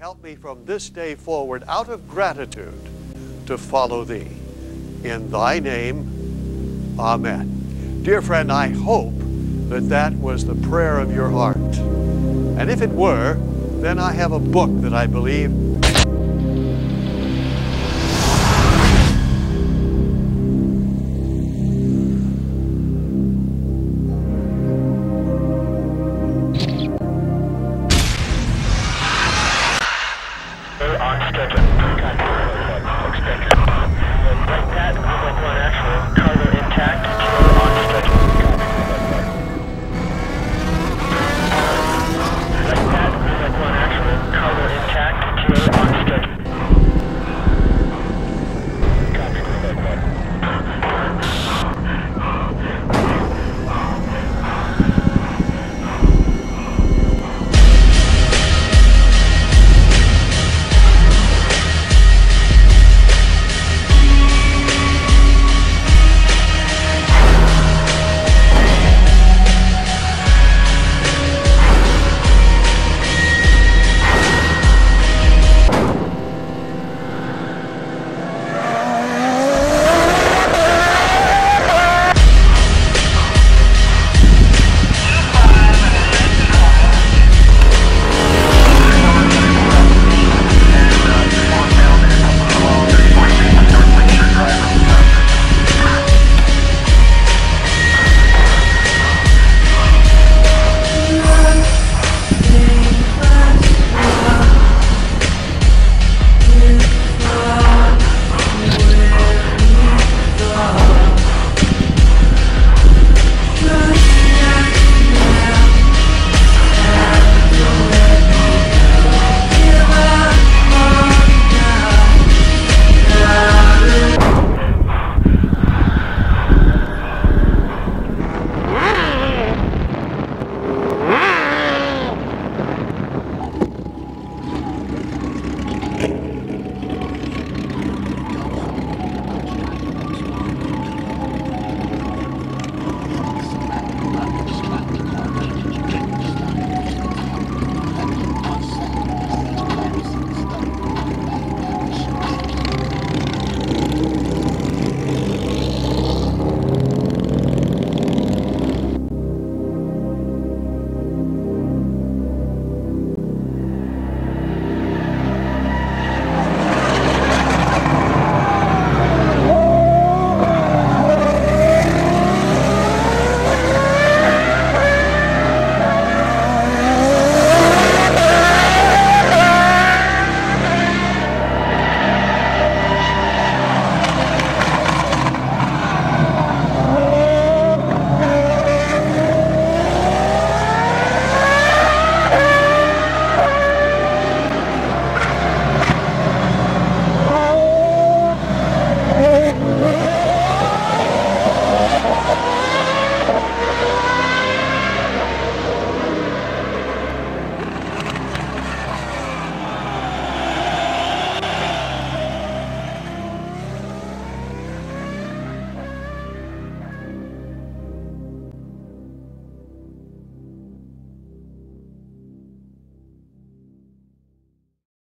Help me from this day forward, out of gratitude, to follow thee. In thy name, amen. Dear friend, I hope that that was the prayer of your heart. And if it were, then I have a book that I believe